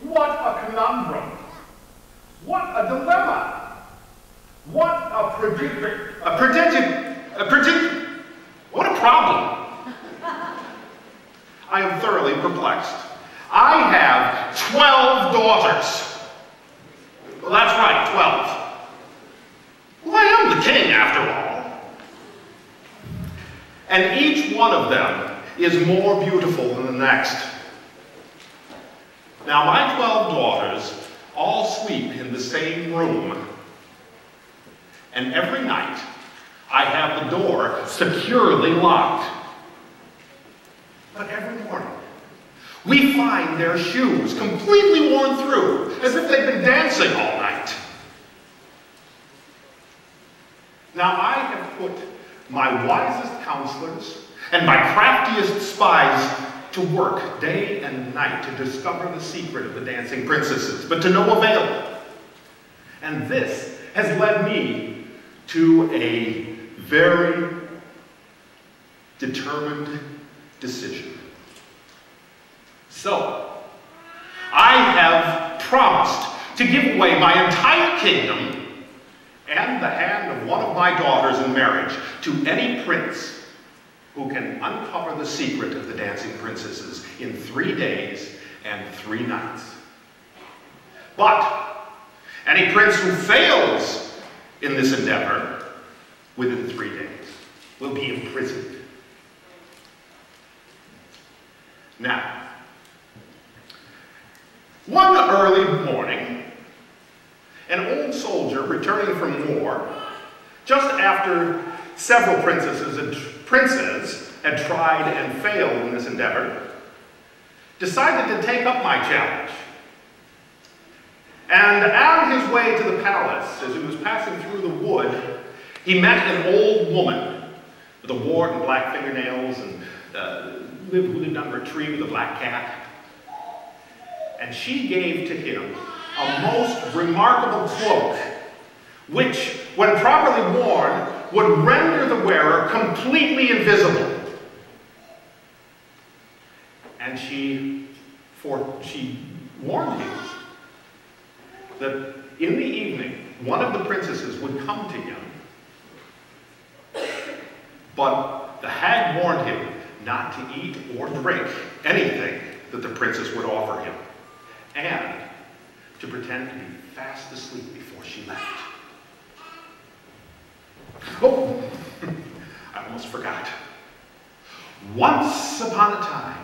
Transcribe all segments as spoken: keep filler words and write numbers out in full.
What a conundrum. What a dilemma. What a prediction. A prediction. A prediction. What a problem. I am thoroughly perplexed. I have twelve daughters. Well, that's right, twelve. Well, I am the king, after all. And each one of them is more beautiful than the next. Now, my twelve daughters all sleep in the same room. And every night, I have the door securely locked. But every morning, we find their shoes completely worn through, as if they've been dancing all night. Now, I have put my wisest counselors and my craftiest spies to work day and night to discover the secret of the dancing princesses, but to no avail. And this has led me to a very determined decision. So, I have promised to give away my entire kingdom and the hand of one of my daughters in marriage to any prince who can uncover the secret of the dancing princesses in three days and three nights. But any prince who fails in this endeavor within three days will be imprisoned. Now, one early morning, an old soldier returning from war, just after several princesses and princes had tried and failed in this endeavor, decided to take up my challenge. And on his way to the palace, as he was passing through the wood, he met an old woman with a wart and black fingernails and uh, lived, who lived under a tree with a black cat. And she gave to him a most remarkable cloak, which, when properly worn, would render the wearer completely invisible. And she, for, she warned him that in the evening, one of the princesses would come to him, but the hag warned him not to eat or drink anything that the princess would offer him, and to pretend to be fast asleep before she left. Oh, I almost forgot. Once upon a time,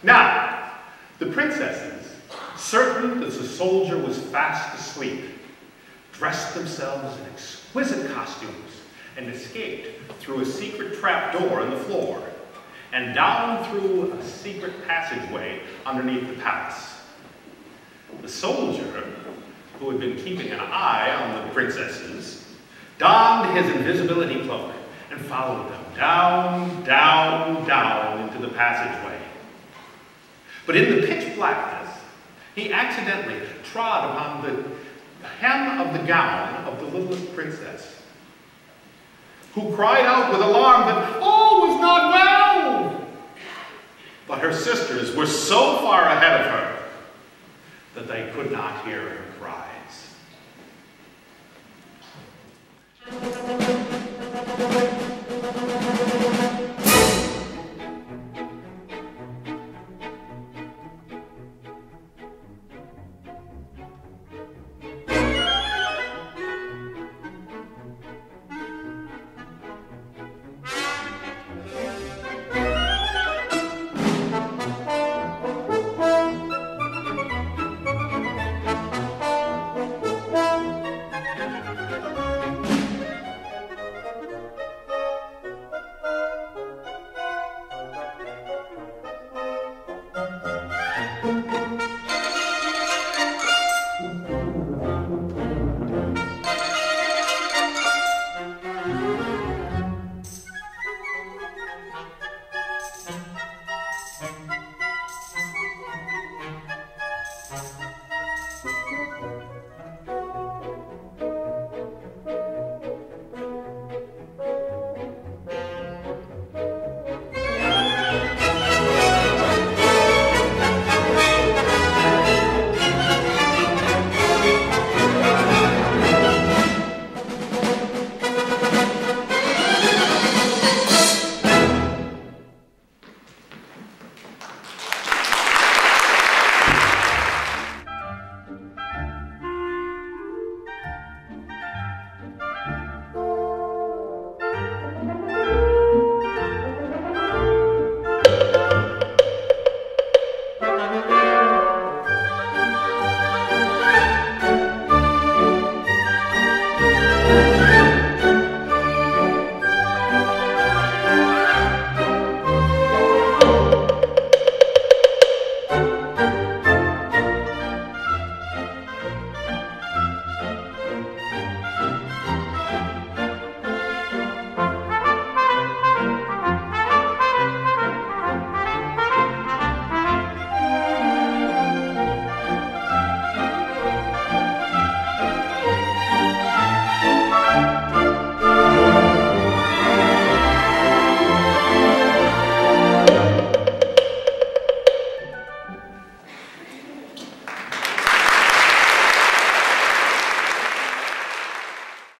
Now, the princesses, certain that the soldier was fast asleep, dressed themselves in exquisite costumes and escaped through a secret trap door in the floor and down through a secret passageway underneath the palace. The soldier, who had been keeping an eye on the princesses, donned his invisibility cloak and followed them down, down, down into the passageway. But in the pitch blackness, he accidentally trod upon the hem of the gown of the littlest princess, who cried out with alarm that all was not well. But her sisters were so far ahead of her that they could not hear her cries.